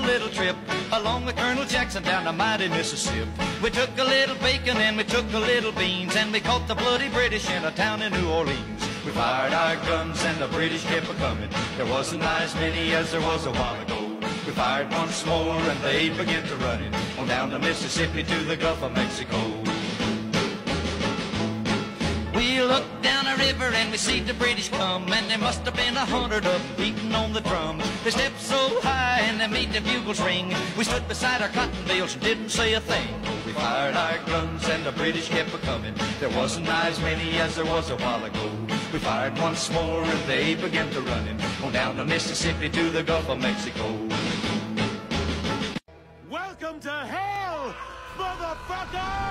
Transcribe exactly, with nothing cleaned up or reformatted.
little trip along with Colonel Jackson down the mighty Mississippi. We took a little bacon and we took a little beans, and we caught the bloody British in a town in New Orleans. We fired our guns and the British kept a-coming. There wasn't as many as there was a while ago. We fired once more and they began to run it on down the Mississippi to the Gulf of Mexico. We looked down a river and we see the British come, and there must have been a hundred of them beating on the drums. They stepped so high and they made the bugles ring. We stood beside our cotton bales and didn't say a thing. We fired our guns and the British kept a-coming. There wasn't as many as there was a while ago. We fired once more and they began to run it on down the Mississippi to the Gulf of Mexico. Welcome to hell, motherfucker!